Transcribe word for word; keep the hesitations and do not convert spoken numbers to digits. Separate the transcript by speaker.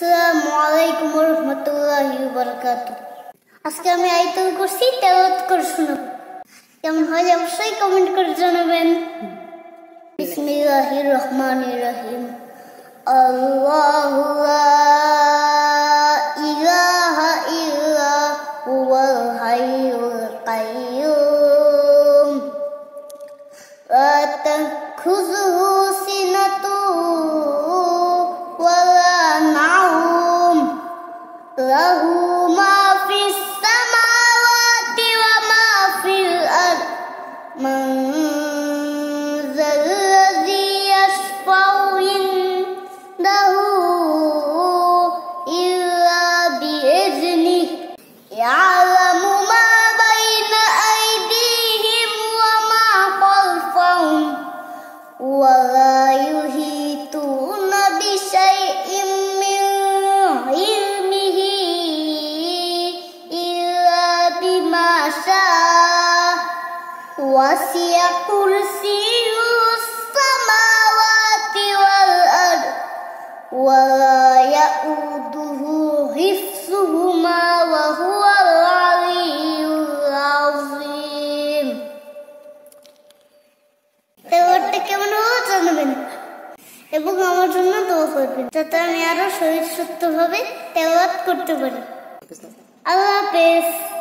Speaker 1: আসসালামু আলাইকুম ওয়া রাহমাতুল্লাহি ওয়া বারাকাতুহু। আজকে আমি আয়াতুল কুরসি তেলাওয়াত করে শোনাবো। কেমন হয় অবশ্যই কমেন্ট করে জানাবেন। বিসমিল্লাহির রহমানির রহিম। আল্লাহু লা ইলাহা ইল্লা হুয়াল হাইয়ুল কাইয়্যুম লা তাখুযুহু সিনাতুন ওয়া লা নাওম লাহু মা ফিস সামাওয়াতি ওয়া মা ফিল আরদ মান যাল্লাযী ইয়াশফাউ ইনদাহু ইল্লা বিইজনিহি ইয়ালামু মা বাইনা আইদিহিম ওয়া মা খালফাহুম ওয়া লা ইউহিতুনা বিশাইইন মিন ইলমিহি ইল্লা বিমা শাআ ওয়াসি'a কুরসিয়ুহু সামাওয়াতি ওয়াল আরদ ওয়া লা ইয়াউদুহু হিফযুহুমা ওয়া হুয়াল আলিয়্যুল আযীম। তেলাওয়াতটা কেমন হলো জানাবেন এবং আমার জন্য দোয়া করবেন যাতে আমি আরো সহজ সুস্থভাবে তেলাওয়াত করতে পারি। আল্লাহ হাফেজ।